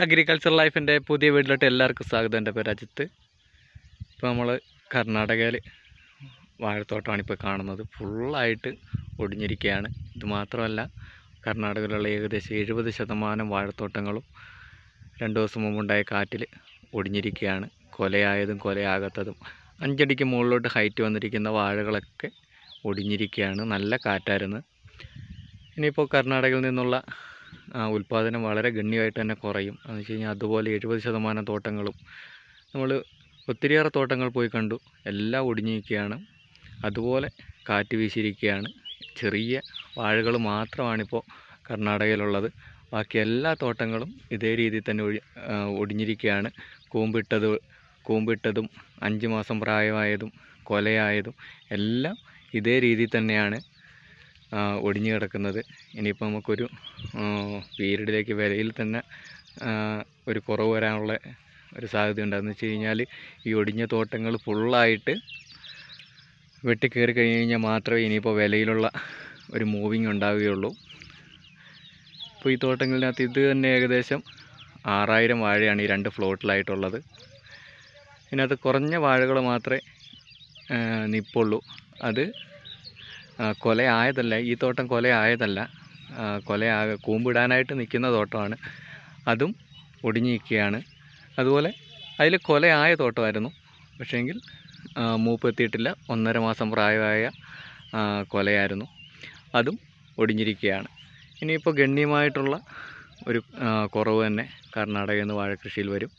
Agriculture ലൈഫിൻ്റെ പുതിയ വീട്ടിലോട്ട് എല്ലാവർക്കും സ്വാഗതം. എൻ്റെ പേര് അജിത്ത്. ഇപ്പോൾ നമ്മൾ കർണാടകയിൽ വാഴത്തോട്ടമാണ് ഇപ്പോൾ കാണുന്നത്. ഫുള്ളായിട്ട് ഒടിഞ്ഞിരിക്കുകയാണ്. ഇതുമാത്രമല്ല, കർണാടകയിലുള്ള ഏകദേശം 70% വാഴത്തോട്ടങ്ങളും 2 ദിവസം മുമ്പുണ്ടായ കാറ്റിൽ ഒടിഞ്ഞിരിക്കുകയാണ്. കൊലയായതും കൊലയാകാത്തതും 5 അടിക്ക് മുകളിലോട്ട് ഹൈറ്റ് വന്നിരിക്കുന്ന വാഴകളൊക്കെ ഒടിഞ്ഞിരിക്കുകയാണ്. നല്ല കാറ്റായിരുന്നു. ഇനിയിപ്പോൾ കർണാടകയിൽ നിന്നുള്ള ഉൽപ്പാദനം വളരെ ഗണ്യമായിട്ട് തന്നെ കുറയും. എന്ന് വെച്ച് കഴിഞ്ഞാൽ അതുപോലെ 70% തോട്ടങ്ങളും നമ്മൾ ഒത്തിരിയേറെ തോട്ടങ്ങൾ പോയി കണ്ടു, എല്ലാം ഒടിഞ്ഞിരിക്കുകയാണ്. അതുപോലെ കാറ്റ് വീശിയിരിക്കുകയാണ്. ചെറിയ വാഴകൾ മാത്രമാണിപ്പോൾ കർണാടകയിലുള്ളത്. ബാക്കി എല്ലാ തോട്ടങ്ങളും ഇതേ രീതിയിൽ തന്നെ ഒടിഞ്ഞിരിക്കുകയാണ്. കൂമ്പിട്ടതും 5 മാസം പ്രായമായതും കൊലയായതും എല്ലാം ഇതേ രീതിയിൽ തന്നെയാണ് ഒടിഞ്ഞു കിടക്കുന്നത്. ഇനിയിപ്പോൾ നമുക്കൊരു പീരീഡിലേക്ക് വിലയിൽ തന്നെ ഒരു കുറവ് വരാനുള്ള ഒരു സാധ്യതയുണ്ട്. എന്ന് വെച്ച് കഴിഞ്ഞാൽ ഈ ഒടിഞ്ഞ തോട്ടങ്ങൾ ഫുള്ളായിട്ട് വെട്ടിക്കയറി കഴിഞ്ഞ് കഴിഞ്ഞാൽ മാത്രമേ ഇനിയിപ്പോൾ വിലയിലുള്ള ഒരു മൂവിങ് ഉണ്ടാവുകയുള്ളൂ. ഇപ്പോൾ ഈ തോട്ടങ്ങളിനകത്ത് ഇത് തന്നെ ഏകദേശം 6000 വാഴയാണ് ഈ 2 ഫ്ലോട്ടിലായിട്ടുള്ളത്. ഇതിനകത്ത് കുറഞ്ഞ വാഴകൾ മാത്രമേ നിൽപ്പുള്ളൂ. അത് കൊലയായതല്ല, ഈ തോട്ടം കൊലയായതല്ല, കൂമ്പിടാനായിട്ട് നിൽക്കുന്ന തോട്ടമാണ്. അതും ഒടിഞ്ഞു നിൽക്കുകയാണ്. അതുപോലെ അതിൽ കൊലയായ തോട്ടമായിരുന്നു, പക്ഷേങ്കിൽ മൂപ്പ് എത്തിയിട്ടില്ല. 1.5 മാസം പ്രായമായ കൊലയായിരുന്നു, അതും ഒടിഞ്ഞിരിക്കുകയാണ്. ഇനിയിപ്പോൾ ഗണ്യമായിട്ടുള്ള ഒരു കുറവ് തന്നെ കർണാടകയിൽ നിന്ന് വാഴക്കൃഷിയിൽ വരും.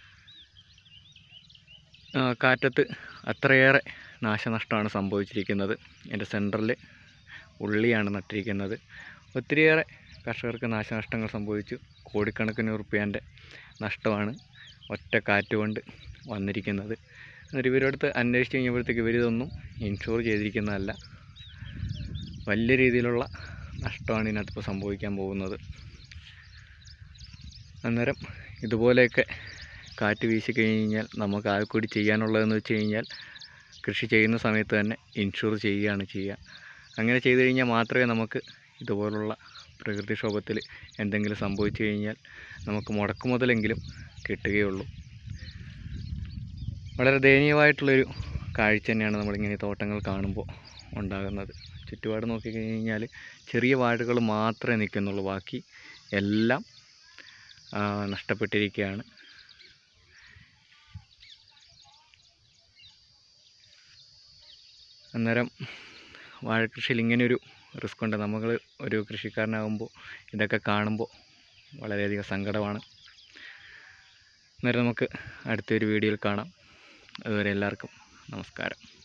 കാറ്റത്ത് അത്രയേറെ നാശനഷ്ടമാണ് സംഭവിച്ചിരിക്കുന്നത്. എൻ്റെ സെൻറ്ററിൽ ഉള്ളിയാണ് നട്ടിരിക്കുന്നത്. ഒത്തിരിയേറെ കർഷകർക്ക് നാശനഷ്ടങ്ങൾ സംഭവിച്ചു. കോടിക്കണക്കിന് റുപ്യേൻ്റെ നഷ്ടമാണ് ഒറ്റ കാറ്റ് കൊണ്ട് വന്നിരിക്കുന്നത്. എന്നിട്ട് ഇവരടുത്ത് അന്വേഷിച്ച് കഴിഞ്ഞപ്പോഴത്തേക്ക് ഇവരിതൊന്നും ഇൻഷുർ ചെയ്തിരിക്കുന്നതല്ല. വലിയ രീതിയിലുള്ള നഷ്ടമാണ് ഇതിനകത്തിപ്പോൾ സംഭവിക്കാൻ പോകുന്നത്. അന്നേരം ഇതുപോലെയൊക്കെ കാറ്റ് വീശി കഴിഞ്ഞ് കഴിഞ്ഞാൽ നമുക്ക് ആകെ കൂടി ചെയ്യാനുള്ളതെന്ന് വെച്ച് കഴിഞ്ഞാൽ കൃഷി ചെയ്യുന്ന സമയത്ത് തന്നെ ഇൻഷുർ ചെയ്യുകയാണ് ചെയ്യുക. അങ്ങനെ ചെയ്തു കഴിഞ്ഞാൽ മാത്രമേ നമുക്ക് ഇതുപോലുള്ള പ്രകൃതിക്ഷോഭത്തിൽ എന്തെങ്കിലും സംഭവിച്ചു കഴിഞ്ഞാൽ നമുക്ക് മുടക്കുമുതലെങ്കിലും കിട്ടുകയുള്ളൂ. വളരെ ദയനീയമായിട്ടുള്ളൊരു കാഴ്ച തന്നെയാണ് നമ്മളിങ്ങനെ തോട്ടങ്ങൾ കാണുമ്പോൾ ഉണ്ടാകുന്നത്. ചുറ്റുപാട് നോക്കിക്കഴിഞ്ഞ് കഴിഞ്ഞാൽ ചെറിയ വാഴകൾ മാത്രമേ നിൽക്കുന്നുള്ളൂ, ബാക്കി എല്ലാം നഷ്ടപ്പെട്ടിരിക്കുകയാണ്. അന്നേരം വാഴക്കൃഷിയിൽ ഇങ്ങനെയൊരു റിസ്ക് ഉണ്ട്. നമ്മൾ ഒരു കൃഷിക്കാരനാകുമ്പോൾ ഇതൊക്കെ കാണുമ്പോൾ വളരെയധികം സങ്കടമാണ്. അന്നേരം നമുക്ക് അടുത്തൊരു വീഡിയോയിൽ കാണാം. അതുവരെ എല്ലാവർക്കും നമസ്കാരം.